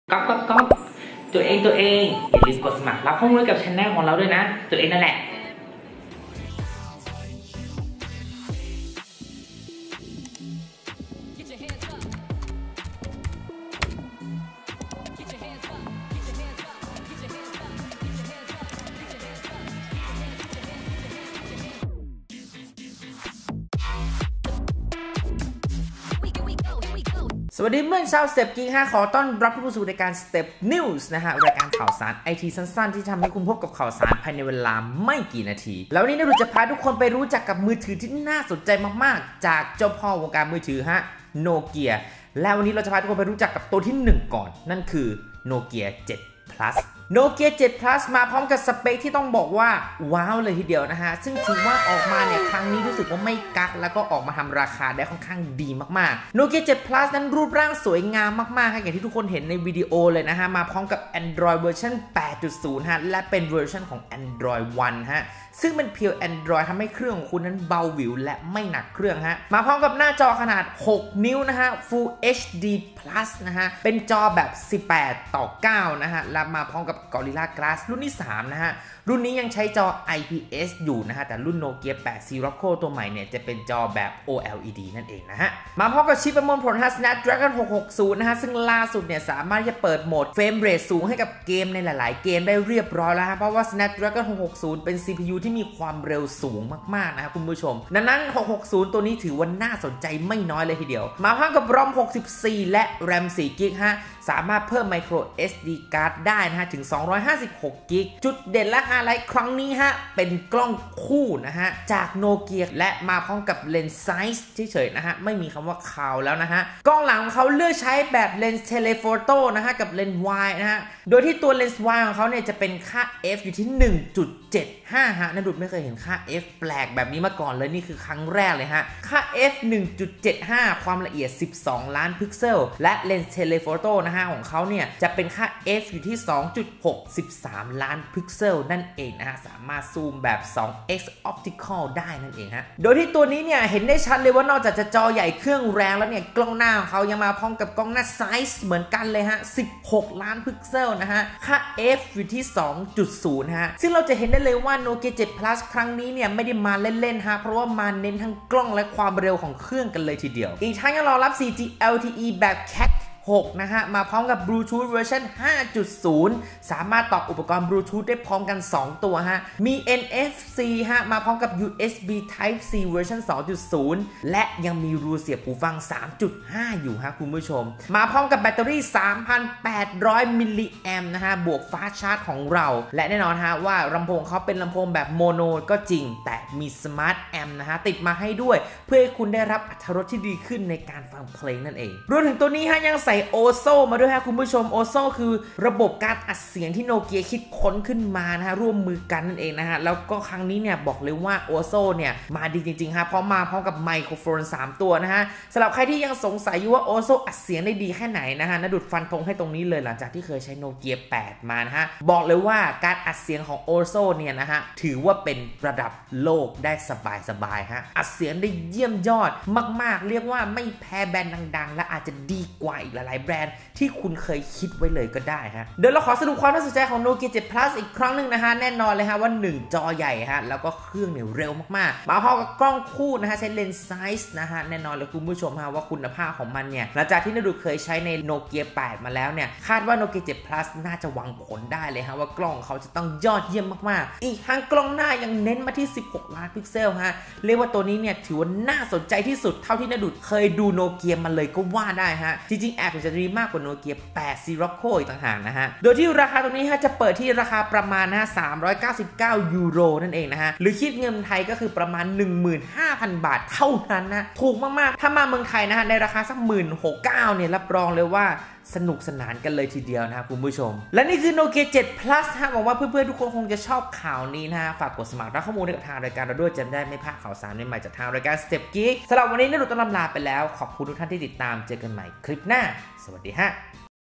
ก๊อปตัวเองอย่าลืมกดสมัครรับข้อมูลกับช anel ของเราด้วยนะตัวเองนั่นแหละสวัสดีเมื่อชาวสเต็ปกิ๊กขอต้อนรับผู้สู่รายการ Step News นะฮะรายการข่าวสารไอทีสั้นๆที่ทำให้คุณพบกับข่าวสารภายในเวลาไม่กี่นาทีแล้ววันนี้เราจะพาทุกคนไปรู้จักกับมือถือที่น่าสนใจมากๆจากเจ้าพ่อวงการมือถือโนเกียและวันนี้เราจะพาทุกคนไปรู้จักกับตัวที่1ก่อนนั่นคือโนเกีย7 Plus โนเกีย7 Plus มาพร้อมกับสเปคที่ต้องบอกว่าว้าวเลยทีเดียวนะฮะซึ่งถือว่าออกมาเนี่ยครั้งนี้รู้สึกว่าไม่กักแล้วก็ออกมาทำราคาได้ค่อนข้างดีมากๆโนเกีย7 Plus นั้นรูปร่างสวยงามมากๆอย่างที่ทุกคนเห็นในวิดีโอเลยนะฮะมาพร้อมกับ Android เวอร์ชัน 8.0 และเป็นเวอร์ชันของ Android One ซึ่งเป็นเพียว Android ทำให้เครื่องของคุณนั้นเบาหวิวและไม่หนักเครื่องมาพร้อมกับหน้าจอขนาด6 นิ้วนะฮะ Full HD Plus นะฮะเป็นจอแบบ18:9นะฮะและมาพร้อมกับ Gorilla Glass รุ่นที่3นะฮะรุ่นนี้ยังใช้จอ IPS อยู่นะฮะแต่รุ่น Nokia 8 Sirocco ตัวใหม่เนี่ยจะเป็นจอแบบ OLED นั่นเองนะฮะมาพร้อมกับชิปประมวลผล Snapdragon 660นะฮะซึ่งล่าสุดเนี่ยสามารถจะเปิดโหมดเฟรมเรทสูงให้กับเกมในหลายๆเกมได้เรียบร้อยแล้วเพราะว่า Snapdragon 660 เป็น CPU ที่มีความเร็วสูงมากๆนะครับคุณผู้ชมดังนั้น660ตัวนี้ถือว่าน่าสนใจไม่น้อยเลยทีเดียวมาพร้อมกับ ROM 64 และ RAM 4 GB สามารถเพิ่ม Micro SD card ได้นะฮะถึง256 GB จุดเด่นและไฮไลท์ครั้งนี้เป็นกล้องคู่นะฮะจากโนเกียและมาพร้อมกับเลนส์ไซส์เฉยๆนะฮะไม่มีคำว่าคาวแล้วนะฮะกล้องหลังของเขาเลือกใช้แบบเลนส์เทเลโฟโต้นะฮะกับเลนส์ wide นะฮะโดยที่ตัวเลนส์ wide ของเขาเนี่ยจะเป็นค่า f อยู่ที่ 1.75 นะดุดไม่เคยเห็นค่า f แปลกแบบนี้มาก่อนเลยนี่คือครั้งแรกเลยค่า f 1.75 ความละเอียด12ล้านพิกเซลและเลนส์เทเลโฟโต้นะฮะของเขาเนี่ยจะเป็นค่า f อยู่ที่ 2.63 ล้านพิกเซลนั่นเองนะฮะสามารถซูมแบบ 2x optical ได้นั่นเองโดยที่ตัวนี้เนี่ยเห็นได้ชัดเลยว่านอกจากจะจอใหญ่เครื่องแรงแล้วเนี่ยกล้องหน้าของเขายังมาพร้อมกับกล้องหน้าไซส์เหมือนกันเลย16ล้านพิกเซลนะฮะค่า f อยู่ที่ 2.0 ซึ่งเราจะเห็นได้เลยว่า Nokia 7 Plus ครั้งนี้เนี่ยไม่ได้มาเล่นๆเพราะว่ามาเน้นทั้งกล้องและความเร็วของเครื่องกันเลยทีเดียวอีกทั้งยังรองรับ 4G LTE แบบ Cat 6 นะฮะมาพร้อมกับบลูทูธเวอร์ชัน 5.0 สามารถต่ออุปกรณ์บลูทูธได้พร้อมกัน2ตัวมี NFC มาพร้อมกับ USB Type C เวอร์ชัน 2.0 และยังมีรูเสียบหูฟัง 3.5 อยู่คุณผู้ชมมาพร้อมกับแบตเตอรี่ 3,800 มิลลิแอมป์นะฮะบวกฟาสต์ชาร์จของเราและแน่นอนว่าลำโพงเขาเป็นลำโพงแบบโมโนก็จริงแต่มีสมาร์ทแอมป์นะฮะติดมาให้ด้วยเพื่อให้คุณได้รับอรรถรสที่ดีขึ้นในการฟังเพลงนั่นเองรวมถึงตัวนี้ยังใส่โอโซมาด้วยคุณผู้ชมโอโซคือระบบการอัดเสียงที่โนเกียคิดค้นขึ้นมาร่วมมือกันนั่นเองแล้วก็ครั้งนี้เนี่ยบอกเลยว่าโอโซเนี่ยมาดีจริงๆเพราะมาพร้อมกับไมโครโฟน3ตัวสำหรับใครที่ยังสงสัยอยู่ว่าโอโซอัดเสียงได้ดีแค่ไหนนดุดฟันธงให้ตรงนี้เลยหลังจากที่เคยใช้โนเกีย8มาบอกเลยว่าการอัดเสียงของโอโซเนี่ยถือว่าเป็นระดับโลกได้สบายอัดเสียงได้เยี่ยมยอดมากๆเรียกว่าไม่แพ้แบรนด์ดังๆและอาจจะดีกว่าอีกหลายๆแบรนด์ที่คุณเคยคิดไว้เลยก็ได้เดี๋ยวเราขอสรุปความน่าสนใจของ Nokia 7 Plus อีกครั้งหนึ่งแน่นอนเลยว่า1จอใหญ่แล้วก็เครื่องเนี่ยเร็วมากๆมาพร้อมกับกล้องคู่ใช้เลนส์ไซส์แน่นอนเลยคุณผู้ชมว่าคุณภาพของมันเนี่ยหลังจากที่นดูเคยใช้ใน Nokia 8 มาแล้วเนี่ยคาดว่า Nokia 7 Plus น่าจะหวังผลได้เลยว่ากล้องเขาจะต้องยอดเยี่ยมมากๆอีกทั้งกล้องหน้ายังเน้นมาที่16ล้านพิกเซลเรียกว่าตัวนี้เนี่ยถือว่าน่าสนใจที่สุดเท่าที่นดูเคยดู Nokia มาเลยก็ว่าได้จริงๆแอบจะดีมากกว่า Nokia 8 Sirocco อีกต่างหากโดยที่ราคาตรงนี้จะเปิดที่ราคาประมาณ399 ยูโรนั่นเองหรือคิดเงินไทยก็คือประมาณ 15,000 บาทเท่านั้นถูกมากๆถ้ามาเมืองไทยในราคาสัก 16,900 เนี่ยรับรองเลยว่าสนุกสนานกันเลยทีเดียวคุณผู้ชมและนี่คือ Nokia 7 Plus หวังว่าเพื่อนๆทุกคนคงจะชอบข่าวนี้ฝากกดสมัครรับข้อมูลกับทางรายการเราด้วยจะได้ไม่พลาดข่าวสารใหม่ๆจากทางรายการ Step Geek สำหรับวันนี้นรุต้องลาไปแล้วขอบคุณทุกท่านที่ติดตามเจอกันใหม่คลิปหน้าสวัสดี